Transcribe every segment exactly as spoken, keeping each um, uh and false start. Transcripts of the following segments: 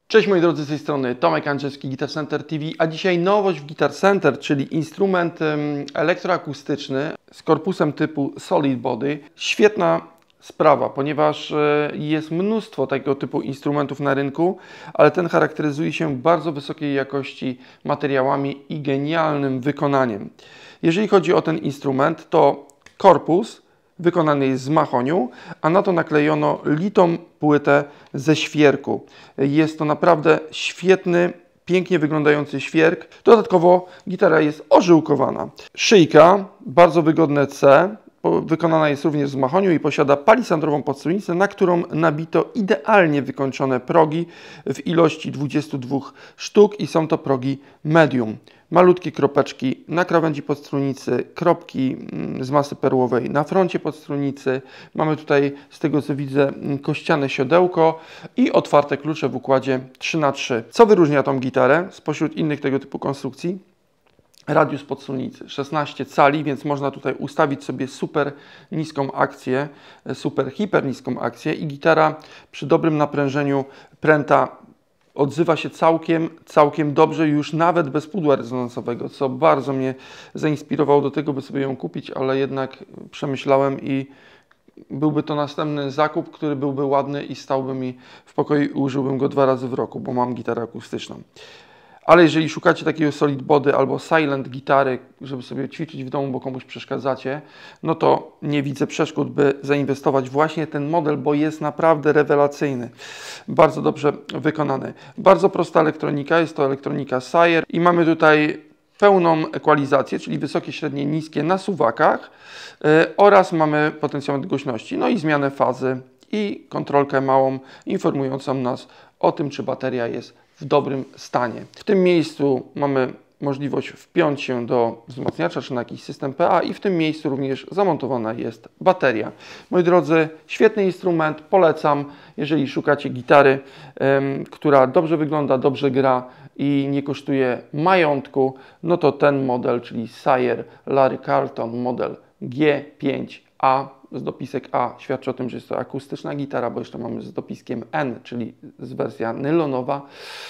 Cześć moi drodzy, z tej strony Tomek Andrzejewski, Guitar Center T V, a dzisiaj nowość w Guitar Center, czyli instrument elektroakustyczny z korpusem typu Solid Body. Świetna sprawa, ponieważ jest mnóstwo tego typu instrumentów na rynku, ale ten charakteryzuje się bardzo wysokiej jakości materiałami i genialnym wykonaniem. Jeżeli chodzi o ten instrument, to korpus wykonany jest z mahoniu, a na to naklejono litą płytę ze świerku. Jest to naprawdę świetny, pięknie wyglądający świerk. Dodatkowo gitara jest ożyłkowana. Szyjka, bardzo wygodne C, wykonana jest również z mahoniu i posiada palisandrową podstrójnicę, na którą nabito idealnie wykończone progi w ilości dwudziestu dwóch sztuk i są to progi medium. Malutkie kropeczki na krawędzi podstrójnicy, kropki z masy perłowej na froncie podstrójnicy. Mamy tutaj, z tego co widzę, kościane siodełko i otwarte klucze w układzie trzy na trzy. Co wyróżnia tą gitarę spośród innych tego typu konstrukcji? Radius podstrójnicy szesnaście cali, więc można tutaj ustawić sobie super niską akcję, super hiper niską akcję i gitara przy dobrym naprężeniu pręta odzywa się całkiem, całkiem dobrze, już nawet bez pudła rezonansowego, co bardzo mnie zainspirowało do tego, by sobie ją kupić, ale jednak przemyślałem i byłby to następny zakup, który byłby ładny i stałby mi w pokoju i użyłbym go dwa razy w roku, bo mam gitarę akustyczną. Ale jeżeli szukacie takiego solid body albo silent gitary, żeby sobie ćwiczyć w domu, bo komuś przeszkadzacie, no to nie widzę przeszkód, by zainwestować właśnie ten model, bo jest naprawdę rewelacyjny. Bardzo dobrze wykonany. Bardzo prosta elektronika, jest to elektronika Sire i mamy tutaj pełną ekwalizację, czyli wysokie, średnie, niskie na suwakach yy, oraz mamy potencjometr głośności, no i zmianę fazy i kontrolkę małą informującą nas o tym, czy bateria jest w dobrym stanie. W tym miejscu mamy możliwość wpiąć się do wzmacniacza czy na jakiś system P A i w tym miejscu również zamontowana jest bateria. Moi drodzy, świetny instrument, polecam, jeżeli szukacie gitary, ym, która dobrze wygląda, dobrze gra i nie kosztuje majątku, no to ten model, czyli Sire Larry Carlton model G pięć A z dopisek A świadczy o tym, że jest to akustyczna gitara, bo jeszcze mamy z dopiskiem N, czyli z wersja nylonowa.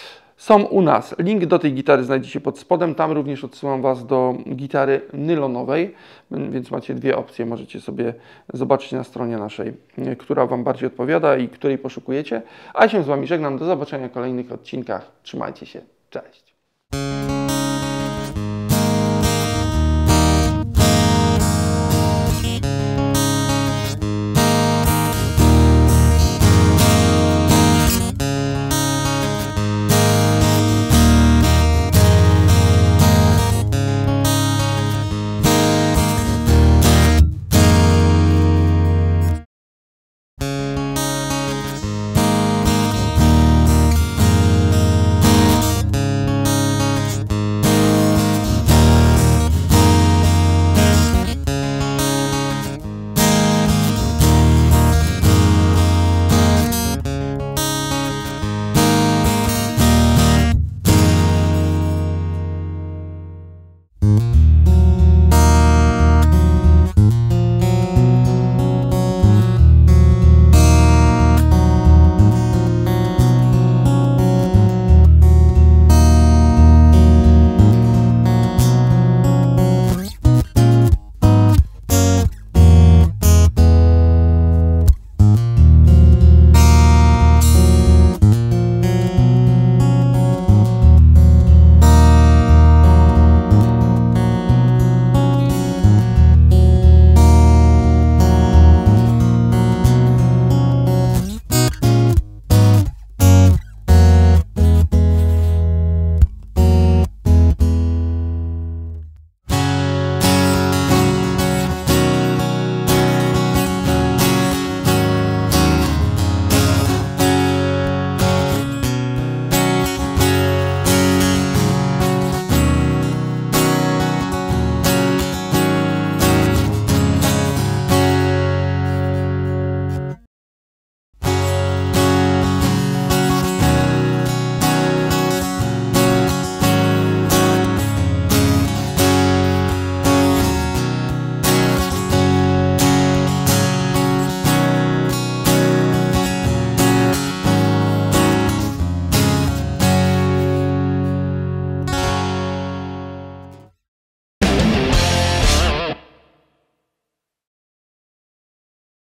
Są u nas. Link do tej gitary znajdziecie pod spodem. Tam również odsyłam Was do gitary nylonowej, więc macie dwie opcje. Możecie sobie zobaczyć na stronie naszej, która Wam bardziej odpowiada i której poszukujecie. A ja się z Wami żegnam. Do zobaczenia w kolejnych odcinkach. Trzymajcie się. Cześć.